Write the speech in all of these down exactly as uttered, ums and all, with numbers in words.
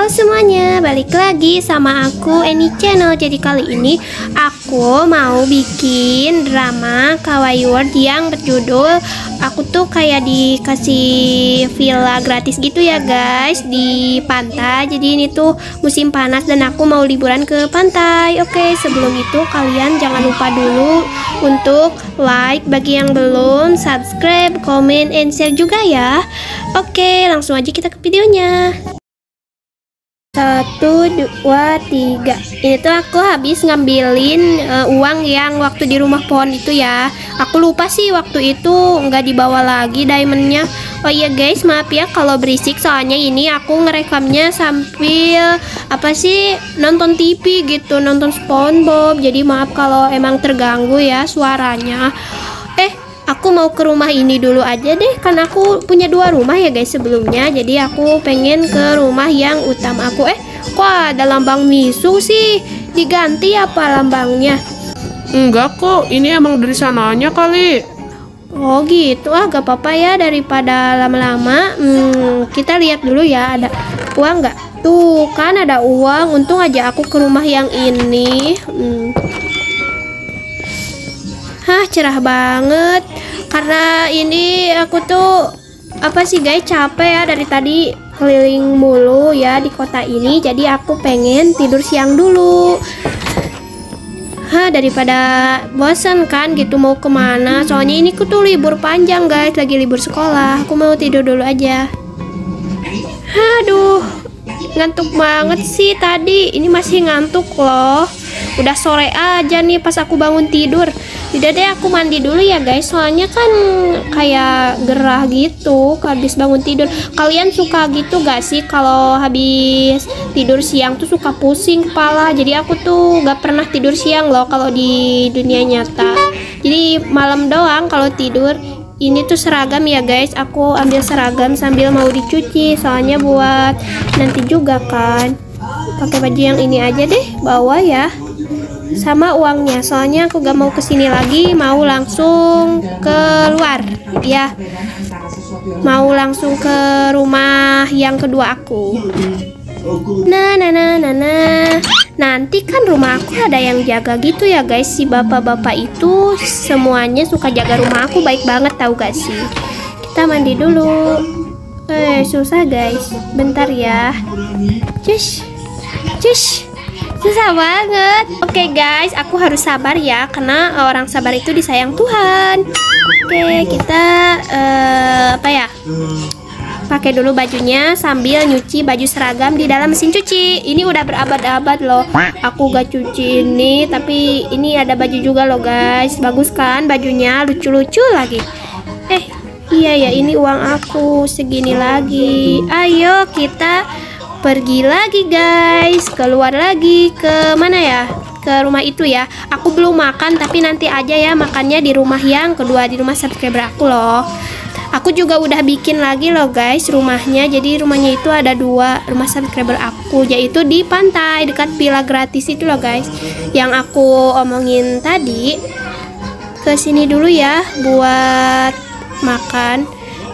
Halo semuanya, balik lagi sama aku Eni Channel. Jadi kali ini aku mau bikin drama Kawaii World yang berjudul aku tuh kayak dikasih villa gratis gitu ya guys, di pantai. Jadi ini tuh musim panas dan aku mau liburan ke pantai. Oke, sebelum itu kalian jangan lupa dulu untuk like bagi yang belum, subscribe, komen, and share juga ya. Oke, langsung aja kita ke videonya. Satu, dua, tiga. Ini tuh aku habis ngambilin uh, uang yang waktu di rumah pohon itu ya. Aku lupa sih waktu itu nggak dibawa lagi diamondnya. Oh iya guys, maaf ya kalau berisik, soalnya ini aku ngerekamnya sambil apa sih nonton T V gitu, nonton SpongeBob. Jadi maaf kalau emang terganggu ya suaranya. Eh Aku mau ke rumah ini dulu aja deh, kan aku punya dua rumah ya guys sebelumnya. Jadi aku pengen ke rumah yang utama aku. Eh kok ada lambang misu sih? Diganti apa lambangnya? Enggak kok, ini emang dari sananya kali. Oh gitu, ah gak apa-apa ya, daripada lama-lama. hmm, Kita lihat dulu ya, ada uang nggak? Tuh kan ada uang, untung aja aku ke rumah yang ini. hmm. Hah, cerah banget. Karena ini aku tuh apa sih guys, capek ya dari tadi keliling mulu ya di kota ini. Jadi aku pengen tidur siang dulu. Hah, daripada bosan kan gitu mau kemana. Soalnya ini aku tuh libur panjang guys, lagi libur sekolah. Aku mau tidur dulu aja. Aduh, ngantuk banget sih tadi. Ini masih ngantuk loh. Udah sore aja nih pas aku bangun tidur. Tidak deh, aku mandi dulu ya guys, soalnya kan kayak gerah gitu habis bangun tidur. Kalian suka gitu gak sih kalau habis tidur siang tuh suka pusing kepala? Jadi aku tuh gak pernah tidur siang loh kalau di dunia nyata. Jadi malam doang kalau tidur. Ini tuh seragam ya guys, aku ambil seragam sambil mau dicuci, soalnya buat nanti juga kan. Pakai baju yang ini aja deh, bawa ya sama uangnya, soalnya aku gak mau kesini lagi, mau langsung keluar ya, mau langsung ke rumah yang kedua aku. Nah nah nah nah nah nanti kan rumah aku ada yang jaga gitu ya guys. Si bapak-bapak itu semuanya suka jaga rumah aku, baik banget tahu gak sih. Kita mandi dulu. Eh susah guys, bentar ya. Cus cus susah banget. Oke okay guys, aku harus sabar ya, karena orang sabar itu disayang Tuhan. Oke okay, kita uh, apa ya, pakai dulu bajunya sambil nyuci baju seragam di dalam mesin cuci. Ini udah berabad-abad loh aku gak cuci ini, tapi ini ada baju juga loh guys. Bagus kan bajunya, lucu-lucu lagi. Eh iya ya, ini uang aku segini lagi. Ayo kita pergi lagi guys, keluar lagi ke mana ya, ke rumah itu ya. Aku belum makan, tapi nanti aja ya makannya di rumah yang kedua, di rumah subscriber aku loh. Aku juga udah bikin lagi loh guys rumahnya. Jadi rumahnya itu ada dua, rumah subscriber aku, yaitu di pantai dekat villa gratis itu loh guys, yang aku omongin tadi. Ke sini dulu ya buat makan.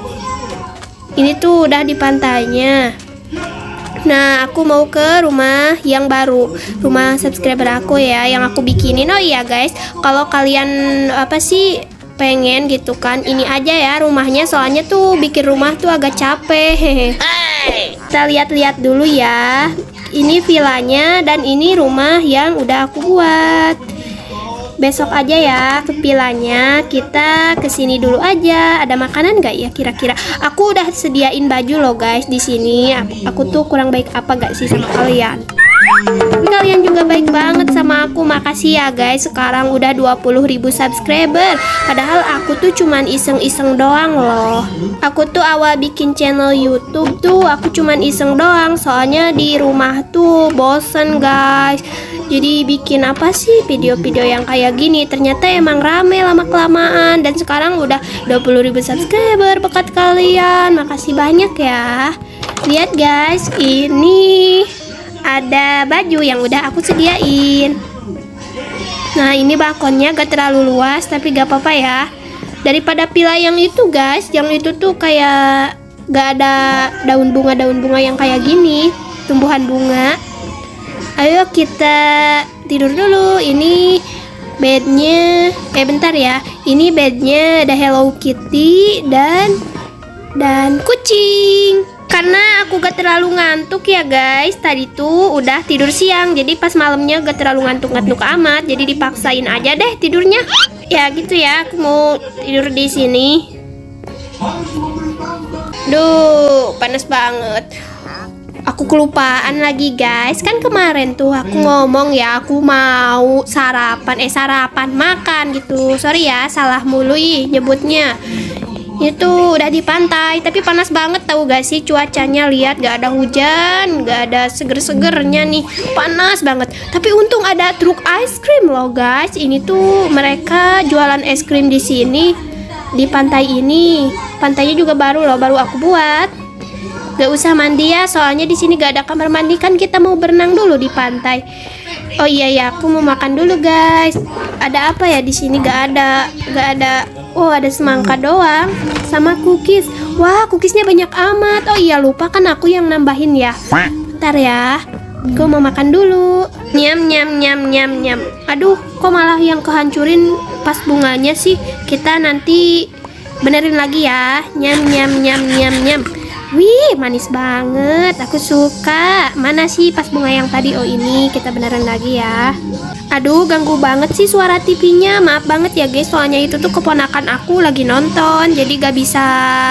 Ini tuh udah di pantainya. Nah, aku mau ke rumah yang baru, rumah subscriber aku ya, yang aku bikinin. Oh iya guys, kalau kalian apa sih pengen gitu kan, ini aja ya rumahnya, soalnya tuh bikin rumah tuh agak capek. Hehe. Kita lihat-lihat dulu ya. Ini villanya dan ini rumah yang udah aku buat. Besok aja ya ke villanya, kita kesini dulu aja. Ada makanan nggak ya kira-kira? Aku udah sediain baju loh guys di sini. Aku, aku tuh kurang baik apa gak sih sama kalian? Tapi kalian juga baik banget sama aku. Makasih ya guys, sekarang udah dua puluh ribu subscriber. Padahal aku tuh cuman iseng-iseng doang loh. Aku tuh awal bikin channel YouTube tuh aku cuman iseng doang, soalnya di rumah tuh bosen guys. Jadi bikin apa sih video-video yang kayak gini. Ternyata emang rame lama-kelamaan. Dan sekarang udah dua puluh ribu subscriber berkat kalian. Makasih banyak ya. Lihat guys, ini ada baju yang udah aku sediain. Nah ini balkonnya gak terlalu luas, tapi gak apa-apa ya. Daripada villa yang itu guys, yang itu tuh kayak gak ada daun bunga-daun bunga yang kayak gini. tumbuhan bunga. Ayo kita tidur dulu. Ini bednya, eh bentar ya. Ini bednya ada Hello Kitty dan dan kucing. Karena aku gak terlalu ngantuk ya guys. Tadi tuh udah tidur siang, jadi pas malamnya gak terlalu ngantuk-ngantuk amat. Jadi dipaksain aja deh tidurnya. Ya gitu ya. Aku mau tidur di sini. Duh, panas banget. Aku kelupaan lagi guys. Kan kemarin tuh aku ngomong ya, aku mau sarapan Eh sarapan, makan gitu. Sorry ya, salah mulu ih nyebutnya. Itu udah di pantai, tapi panas banget tahu gak sih cuacanya. Lihat, gak ada hujan, gak ada seger-segernya nih. Panas banget. Tapi untung ada truk ice cream loh guys. Ini tuh mereka jualan es krim di sini, di pantai ini. Pantainya juga baru loh, baru aku buat. Gak usah mandi ya, soalnya di sini gak ada kamar mandi, kan kita mau berenang dulu di pantai. Oh iya ya, aku mau makan dulu guys. Ada apa ya di sini? Gak ada, gak ada. Oh, ada semangka doang sama cookies. Wah, cookiesnya banyak amat. Oh iya, lupa kan aku yang nambahin ya. Bentar ya, gue mau makan dulu. Nyam nyam nyam nyam nyam. Aduh, kok malah yang kehancurin pas bunganya sih. Kita nanti benerin lagi ya. Nyam nyam nyam nyam nyam. Wih, manis banget. Aku suka. Mana sih pas bunga yang tadi? Oh ini, kita beneran lagi ya. Aduh, ganggu banget sih suara T V-nya. Maaf banget ya guys, soalnya itu tuh keponakan aku lagi nonton. Jadi gak bisa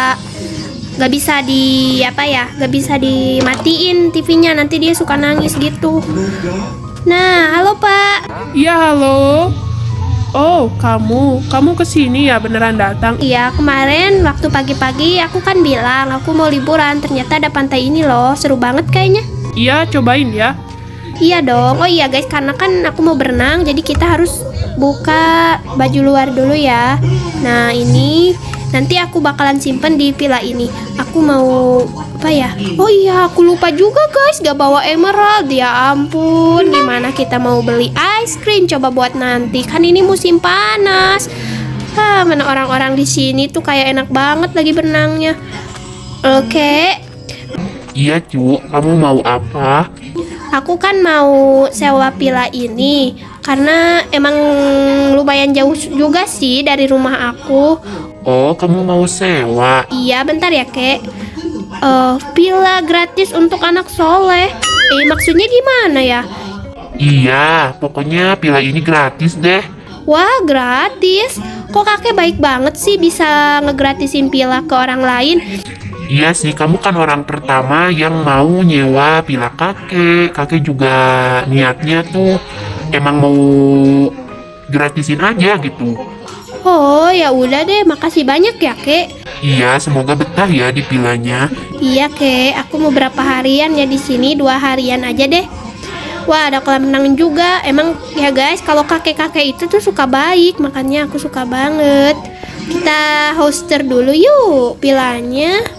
Gak bisa di apa ya Gak bisa dimatiin T V-nya. Nanti dia suka nangis gitu. Nah, halo Pak. Iya, halo. Oh, kamu, kamu kesini ya beneran datang? Iya, kemarin waktu pagi-pagi aku kan bilang aku mau liburan. Ternyata ada pantai ini loh, seru banget kayaknya. Iya, cobain ya. Iya dong. Oh iya guys, karena kan aku mau berenang, jadi kita harus buka baju luar dulu ya. Nah ini nanti aku bakalan simpen di villa ini. Aku mau apa ya? Oh iya, aku lupa juga guys, gak bawa emerald. Ya ampun, gimana kita mau beli ice cream coba buat nanti? Kan ini musim panas. Ah, mana orang-orang di sini tuh kayak enak banget lagi berenangnya. Oke. Iya, Cu. Kamu mau apa? Aku kan mau sewa villa ini karena emang lumayan jauh juga sih dari rumah aku. Oh, kamu mau sewa? Iya, bentar ya, Kek. Uh, villa gratis untuk anak soleh. Eh, maksudnya gimana ya? Iya, pokoknya villa ini gratis deh. Wah, gratis? Kok kakek baik banget sih bisa ngegratisin villa ke orang lain? Iya sih, kamu kan orang pertama yang mau nyewa villa kakek. Kakek juga niatnya tuh emang mau gratisin aja gitu. Oh, ya udah deh, makasih banyak ya, Kek. Iya, semoga betah ya di villanya. Iya, Kek. Aku mau berapa harian ya di sini? Dua harian aja deh. Wah, ada kolam renang juga. Emang ya guys, kalau kakek-kakek itu tuh suka baik, makanya aku suka banget. Kita hoster dulu yuk villanya.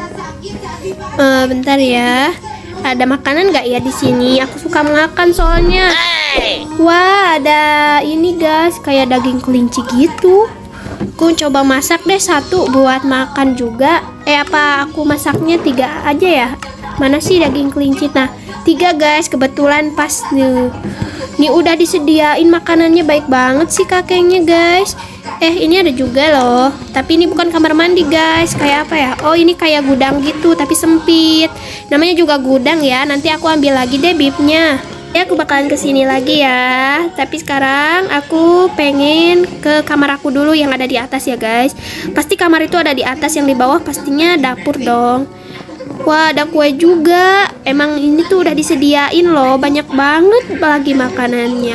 Uh, bentar ya. Ada makanan nggak ya di sini? Aku suka makan soalnya. Wah, ada ini guys, kayak daging kelinci gitu. Aku coba masak deh satu buat makan juga. Eh apa aku masaknya tiga aja ya? Mana sih daging kelinci? Nah, tiga guys, kebetulan pas nih. Nih udah disediain makanannya, baik banget sih kakeknya guys. Eh ini ada juga loh, tapi ini bukan kamar mandi guys. Kayak apa ya? Oh ini kayak gudang gitu, tapi sempit. Namanya juga gudang ya. Nanti aku ambil lagi deh bibnya. Ya aku bakalan kesini lagi ya. Tapi sekarang aku pengen ke kamar aku dulu yang ada di atas ya guys. Pasti kamar itu ada di atas, yang di bawah pastinya dapur dong. Wah, ada kue juga. Emang ini tuh udah disediain loh, banyak banget lagi makanannya.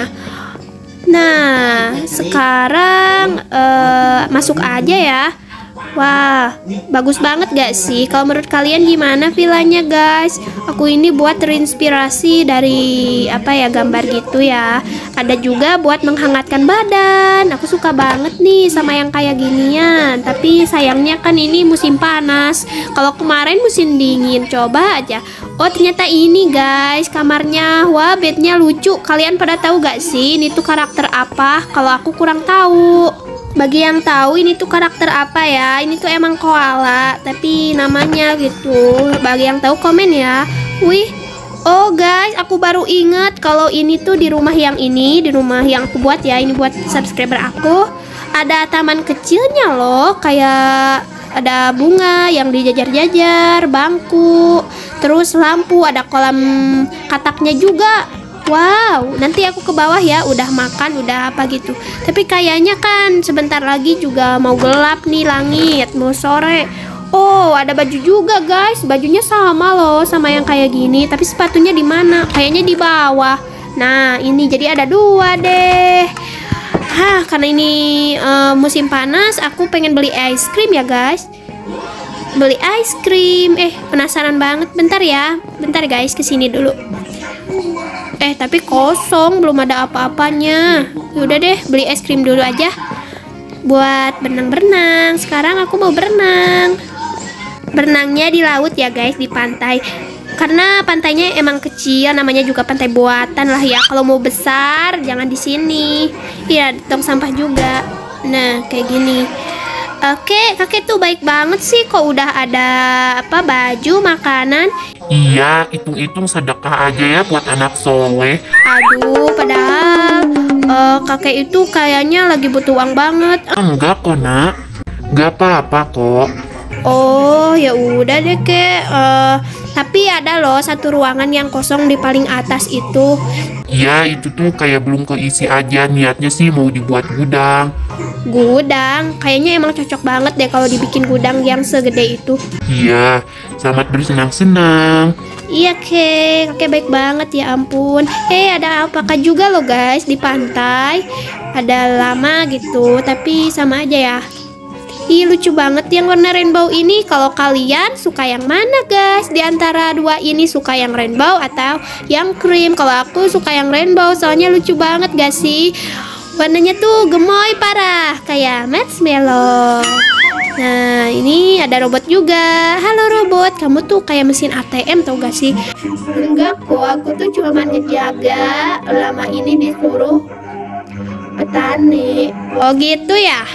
Nah, sekarang uh, masuk aja ya. Wah, bagus banget gak sih? Kalau menurut kalian gimana villanya guys? Aku ini buat terinspirasi dari apa ya, gambar gitu ya. Ada juga buat menghangatkan badan. Aku suka banget nih sama yang kayak ginian. Tapi sayangnya kan ini musim panas. Kalau kemarin musim dingin, coba aja. Oh ternyata ini guys kamarnya. Wah, bednya lucu. Kalian pada tahu gak sih ini tuh karakter apa? Kalau aku kurang tahu. Bagi yang tahu ini tuh karakter apa ya? Ini tuh emang koala, tapi namanya gitu. Bagi yang tahu komen ya. Wih, Oh guys, aku baru ingat kalau ini tuh di rumah yang ini, di rumah yang aku buat ya, ini buat subscriber aku. Ada taman kecilnya loh, kayak ada bunga yang dijajar-jajar, bangku, terus lampu, ada kolam kataknya juga. Wow, nanti aku ke bawah ya, udah makan, udah apa gitu. Tapi kayaknya kan sebentar lagi juga mau gelap nih langit, mau sore. Oh, ada baju juga guys. Bajunya sama loh sama yang kayak gini, tapi sepatunya di mana? Kayaknya di bawah. Nah, ini jadi ada dua deh. Hah, karena ini uh, musim panas, aku pengen beli es krim ya guys. Beli es krim. Eh, penasaran banget. Bentar ya. Bentar guys, kesini dulu. Eh, tapi kosong, belum ada apa-apanya. Yaudah deh, beli es krim dulu aja. Buat berenang-berenang. Sekarang aku mau berenang. Berenangnya di laut ya guys, di pantai. Karena pantainya emang kecil, namanya juga pantai buatan lah ya. Kalau mau besar, jangan di sini. Iya, tong sampah juga. Nah, kayak gini. Oke, kakek tuh baik banget sih. Kok udah ada apa baju, makanan? Iya, hitung-hitung sedekah aja ya buat anak soleh. Aduh, padahal uh, kakek itu kayaknya lagi butuh uang banget. Enggak kok nak, nggak apa-apa kok. Oh, ya udah deh kek. Uh, tapi ada loh satu ruangan yang kosong di paling atas itu. Iya, itu tuh kayak belum keisi aja. Niatnya sih mau dibuat gudang. Gudang? Kayaknya emang cocok banget deh kalau dibikin gudang yang segede itu. Iya, selamat bersenang-senang. Iya kek, kakek baik banget ya ampun. Eh, ada alpaka juga loh guys di pantai. Ada lama gitu, tapi sama aja ya. Ih, lucu banget yang warna rainbow ini. Kalau kalian suka yang mana guys? Di antara dua ini suka yang rainbow atau yang cream? Kalau aku suka yang rainbow, soalnya lucu banget gak sih? Warnanya tuh gemoy parah, kayak marshmallow. Nah, ini ada robot juga. Halo robot, kamu tuh kayak mesin A T M tau gak sih? Enggak kok, aku tuh cuma ngejaga. Lama ini disuruh petani. Oh gitu ya?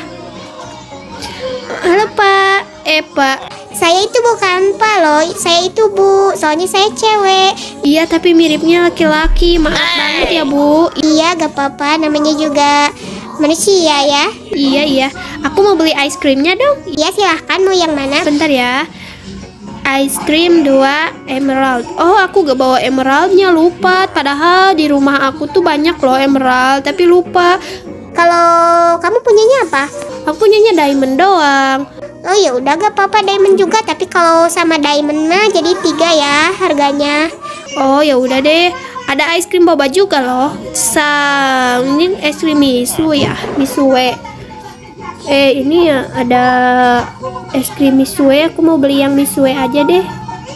Halo Pak, eh Pak. Saya itu bukan Pak loh, saya itu Bu, soalnya saya cewek. Iya tapi miripnya laki-laki, maaf banget ya Bu. Iya gak apa-apa, namanya juga manusia ya. Iya iya, aku mau beli ice creamnya dong. Iya silahkan, mau yang mana? Bentar ya. Ice cream dua emerald. Oh, aku gak bawa emeraldnya, lupa. Padahal di rumah aku tuh banyak loh emerald, tapi lupa. Kalau kamu punyanya apa? Aku punyanya diamond doang. Oh ya udah gak apa-apa diamond juga, tapi kalau sama diamond mah jadi tiga ya harganya. Oh ya udah deh. Ada es krim boba juga loh. Sang ini es krim misu ya, misue. Eh ini ya ada es krim misue. Aku mau beli yang misue aja deh.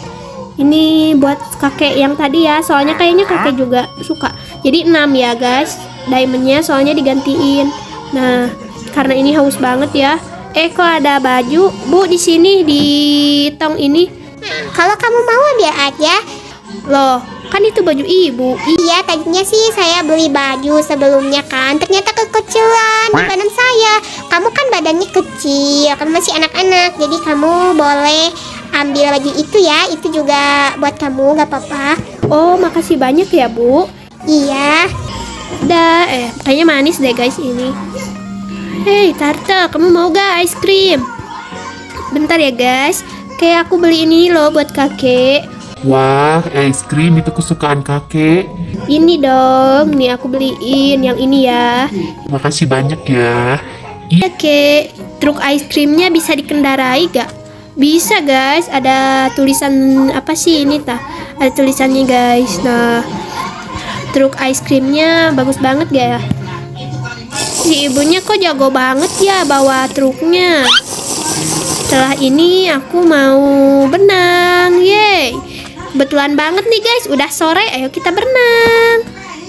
Ini buat kakek yang tadi ya, soalnya kayaknya kakek juga suka. Jadi enam ya guys, diamondnya soalnya digantiin. Nah, karena ini haus banget ya. Eh kok ada baju Bu di sini di tong ini? Kalau kamu mau biar aja. Loh, kan itu baju ibu. Iya, tadinya sih saya beli baju sebelumnya kan, ternyata kekecilan di badan saya. Kamu kan badannya kecil, kamu masih anak-anak, jadi kamu boleh ambil baju itu ya. Itu juga buat kamu, gak apa-apa. Oh, makasih banyak ya Bu. Iya. Dah, eh kayaknya manis deh guys ini. Hei Tarte, kamu mau gak es krim? Bentar ya guys, kayak aku beli ini loh buat kakek. Wah, es krim itu kesukaan kakek. Ini dong, nih aku beliin yang ini ya. Makasih banyak ya. Iya kek, truk es krimnya bisa dikendarai gak? Bisa guys, ada tulisan apa sih ini tah? Ada tulisannya guys. Nah, truk es krimnya bagus banget gak ya? Si ibunya kok jago banget ya bawa truknya. Setelah ini aku mau berenang. Yeay. Kebetulan banget nih guys, udah sore, ayo kita berenang.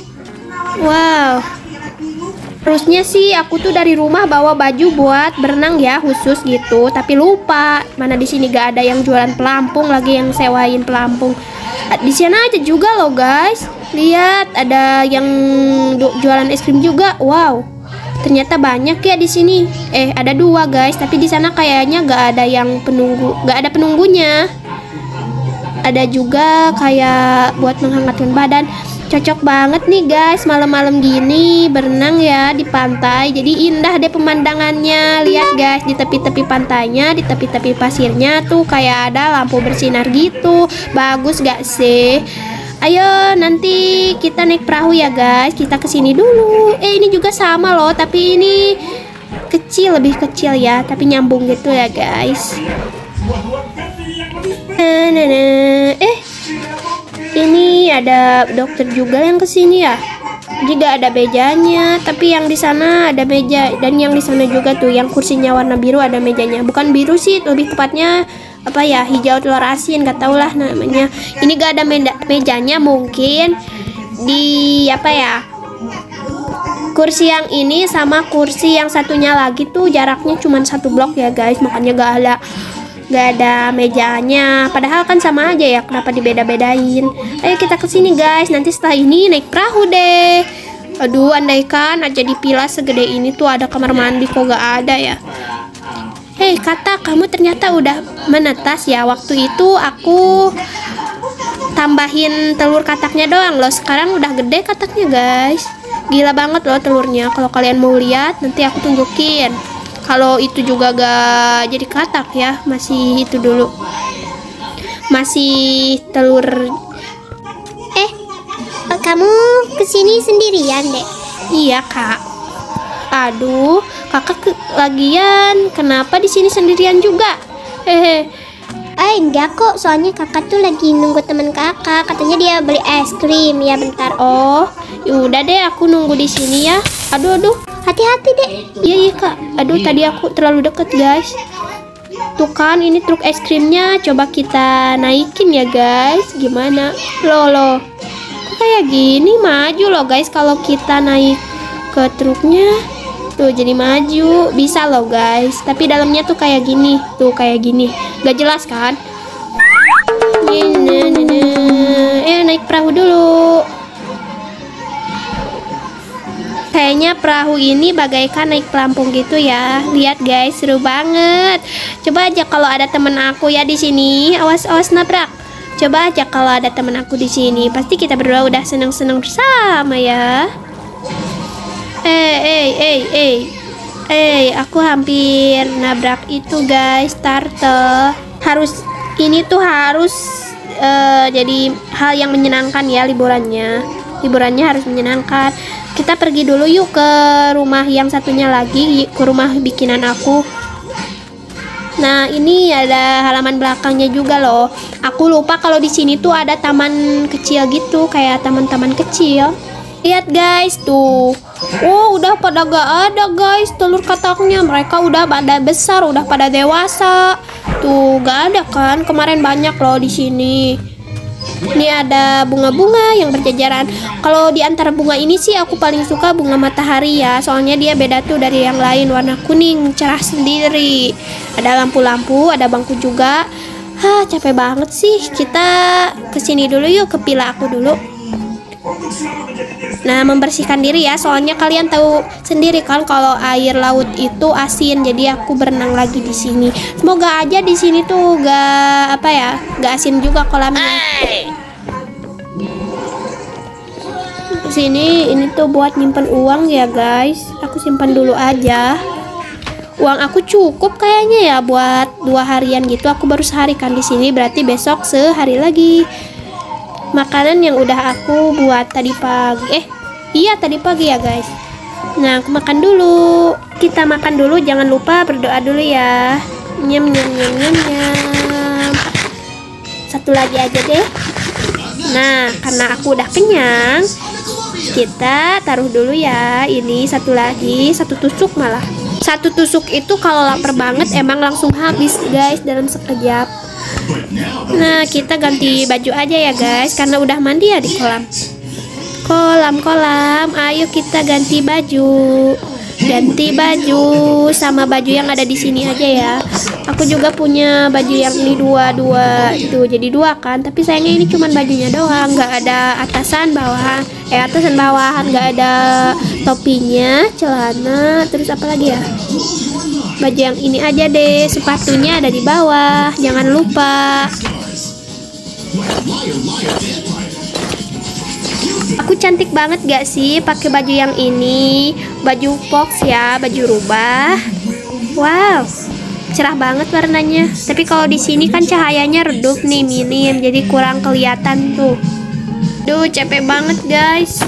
Wow. Terusnya sih aku tuh dari rumah bawa baju buat berenang ya, khusus gitu, tapi lupa. Mana di sini gak ada yang jualan pelampung lagi, yang sewain pelampung. Di sana aja juga loh guys. Lihat, ada yang jualan es krim juga. Wow. Ternyata banyak ya di sini. Eh, ada dua guys, tapi di sana kayaknya gak ada yang penunggu, gak ada penunggunya. ada juga kayak buat menghangatkan badan. Cocok banget nih guys, malam-malam gini berenang ya di pantai. Jadi indah deh pemandangannya. Lihat guys, di tepi-tepi pantainya, di tepi-tepi pasirnya tuh kayak ada lampu bersinar gitu. Bagus gak sih? Ayo nanti kita naik perahu ya guys. Kita kesini dulu. Eh ini juga sama loh, tapi ini kecil, lebih kecil ya, tapi nyambung gitu ya guys. Nah, nah, nah. Eh ini ada dokter juga yang kesini ya. Juga ada mejanya, tapi yang di sana ada meja, dan yang di sana juga tuh yang kursinya warna biru ada mejanya. Bukan biru sih, lebih tepatnya apa ya, hijau telur asin, gak tau lah namanya. Ini gak ada mejanya, mungkin di apa ya, kursi yang ini sama kursi yang satunya lagi tuh jaraknya cuma satu blok ya guys, makanya gak ada Gak ada mejanya. Padahal kan sama aja ya, kenapa dibeda-bedain? Ayo kita kesini guys. Nanti setelah ini naik perahu deh. Aduh, andaikan aja di Pilas segede ini tuh ada kamar mandi, kok gak ada ya. Hei Kata, kamu ternyata udah menetas ya. Waktu itu aku tambahin telur kataknya doang loh. Sekarang udah gede kataknya guys. Gila banget loh telurnya. Kalau kalian mau lihat, nanti aku tunjukin. Kalau itu juga gak jadi katak ya, masih itu dulu, masih telur. Eh, kamu kesini sendirian deh? Iya kak. Aduh, kakak ke lagian kenapa di sini sendirian juga? Hehe. Eh enggak kok, soalnya kakak tuh lagi nunggu teman kakak. Katanya dia beli es krim ya bentar. Oh, yaudah deh, aku nunggu di sini ya. Aduh aduh. Hati-hati deh. Iya iya kak. Aduh tadi aku terlalu deket guys. Tuh kan ini truk es krimnya. Coba kita naikin ya guys. Gimana? Loh loh. Kok kayak gini maju loh guys. Kalau kita naik ke truknya, tuh jadi maju. Bisa loh guys. Tapi dalamnya tuh kayak gini. Tuh kayak gini. Gak jelas kan? Eh naik perahu dulu. Kayaknya perahu ini bagaikan naik pelampung gitu ya. Lihat guys, seru banget. Coba aja kalau ada temen aku ya di sini. Awas awas nabrak. Coba aja kalau ada temen aku di sini. Pasti kita berdua udah seneng-seneng bersama ya. Eh eh eh eh. Eh, aku hampir nabrak itu guys, tarte. Harus ini tuh harus uh, jadi hal yang menyenangkan ya liburannya. Liburannya harus menyenangkan. Kita pergi dulu yuk ke rumah yang satunya lagi, ke rumah bikinan aku. Nah, ini ada halaman belakangnya juga loh. Aku lupa kalau di sini tuh ada taman kecil gitu, kayak taman-taman kecil. Lihat guys tuh. Oh, udah pada gak ada guys telur kataknya. Mereka udah pada besar, udah pada dewasa. Tuh, gak ada kan? Kemarin banyak loh di sini. Ini ada bunga-bunga yang berjajaran. Kalau di antara bunga ini sih aku paling suka bunga matahari ya. Soalnya dia beda tuh dari yang lain, warna kuning, cerah sendiri. Ada lampu-lampu, ada bangku juga. Hah, capek banget sih. Kita kesini dulu yuk, ke villa aku dulu. Nah, membersihkan diri ya. Soalnya kalian tahu sendiri kan kalau air laut itu asin. Jadi aku berenang lagi di sini. Semoga aja di sini tuh gak apa ya, gak asin juga kolamnya. Sini ini tuh buat nyimpen uang ya guys. Aku simpan dulu aja. Uang aku cukup kayaknya ya buat dua harian gitu. Aku baru sehari kan di sini, berarti besok sehari lagi. Makanan yang udah aku buat tadi pagi. Eh, iya tadi pagi ya guys. Nah, aku makan dulu. Kita makan dulu, jangan lupa berdoa dulu ya. Nyam nyam nyam nyam nyam. Satu lagi aja deh. Nah, karena aku udah kenyang, kita taruh dulu ya. Ini satu lagi, satu tusuk malah. Satu tusuk itu kalau lapar banget emang langsung habis guys dalam sekejap. Nah, kita ganti baju aja ya guys, karena udah mandi ya di kolam. Kolam, kolam, ayo kita ganti baju. Ganti baju sama baju yang ada di sini aja ya. Aku juga punya baju yang ini dua-dua itu, jadi dua kan. Tapi sayangnya ini cuman bajunya doang, nggak ada atasan bawahan. Eh atasan bawahan, nggak ada topinya, celana, terus apa lagi ya? Baju yang ini aja deh, sepatunya ada di bawah, jangan lupa. Aku cantik banget gak sih pakai baju yang ini? Baju fox ya, baju rubah. Wow, cerah banget warnanya. Tapi kalau di sini kan cahayanya redup nih, minim, jadi kurang kelihatan tuh. Duh, capek banget guys.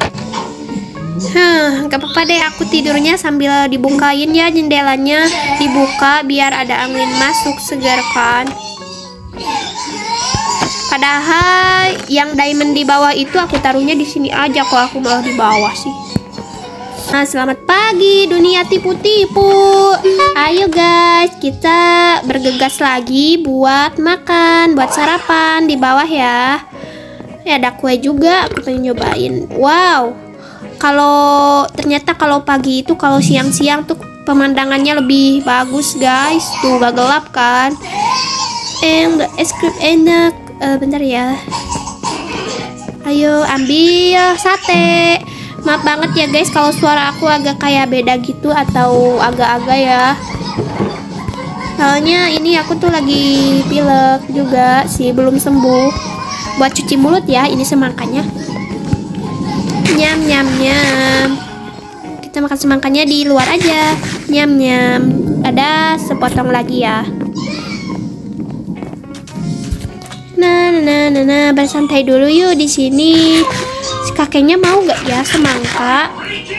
Hah, gak apa-apa deh, aku tidurnya sambil dibukain ya jendelanya, dibuka biar ada angin masuk segar kan. Padahal yang diamond di bawah itu aku taruhnya di sini aja, kok aku malah di bawah sih. Nah, selamat pagi dunia tipu-tipu. Ayo guys, kita bergegas lagi buat makan, buat sarapan di bawah ya. Ya ada kue juga, aku pengen nyobain. Wow, kalau ternyata kalau pagi itu, kalau siang-siang tuh pemandangannya lebih bagus guys. Tuh gak gelap kan. And es krim enak. Uh, bentar ya. Ayo ambil sate. Maaf banget ya guys kalau suara aku agak kayak beda gitu atau agak-agak ya. Soalnya ini aku tuh lagi pilek juga sih, belum sembuh. Buat cuci mulut ya ini semangkanya. Nyam nyam nyam. Kita makan semangkanya di luar aja. Nyam nyam. Ada sepotong lagi ya. Nah, nah, nah, nah, bersantai dulu yuk di sini. Si kakeknya mau gak ya semangka?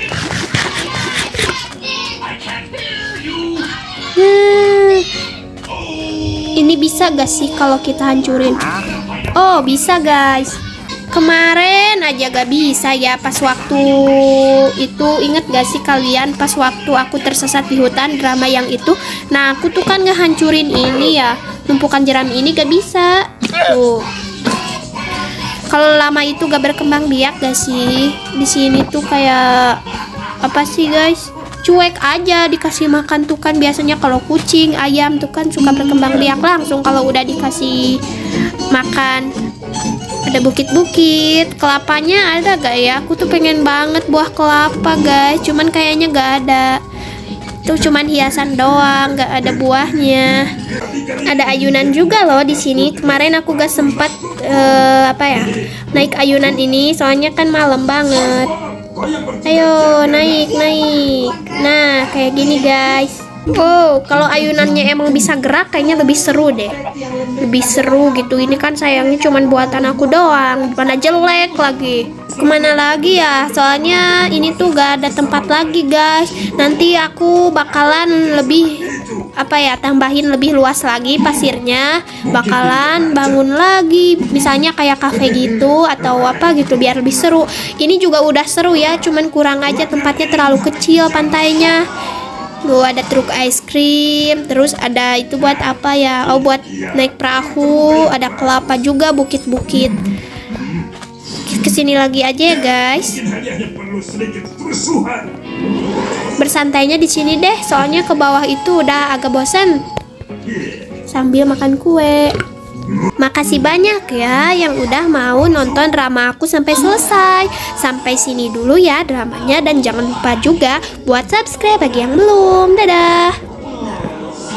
Nah, ini bisa gak sih kalau kita hancurin? Oh, bisa guys. Kemarin aja gak bisa ya pas waktu itu. Inget gak sih kalian pas waktu aku tersesat di hutan drama yang itu? Nah, aku tuh kan ngehancurin ini ya, tumpukan jerami ini gak bisa. Tuh. Kalau lama itu gak berkembang biak gak sih? Di sini tuh kayak apa sih guys? Cuek aja dikasih makan tuh kan, biasanya kalau kucing, ayam tuh kan suka berkembang biak langsung kalau udah dikasih makan. Ada bukit-bukit, kelapanya ada gak ya? Aku tuh pengen banget buah kelapa guys, cuman kayaknya gak ada. Itu cuman hiasan doang, gak ada buahnya. Ada ayunan juga loh di sini. Kemarin aku gak sempat uh, apa ya naik ayunan ini, soalnya kan malam banget. Ayo naik naik. Nah kayak gini guys. Oh, kalau ayunannya emang bisa gerak kayaknya lebih seru deh. Lebih seru gitu. Ini kan sayangnya cuman buatan aku doang, mana jelek lagi. Kemana lagi ya? Soalnya ini tuh gak ada tempat lagi guys. Nanti aku bakalan lebih apa ya, tambahin lebih luas lagi pasirnya. Bakalan bangun lagi, misalnya kayak kafe gitu atau apa gitu biar lebih seru. Ini juga udah seru ya, cuman kurang aja tempatnya terlalu kecil pantainya. Tuh ada truk es krim, terus ada itu buat apa ya? Oh buat naik perahu, ada kelapa juga, bukit-bukit. Kesini lagi aja ya guys. Bersantainya di sini deh, soalnya ke bawah itu udah agak bosan. Sambil makan kue. Makasih banyak ya yang udah mau nonton drama aku sampai selesai. Sampai sini dulu ya dramanya, dan jangan lupa juga buat subscribe bagi yang belum. Dadah.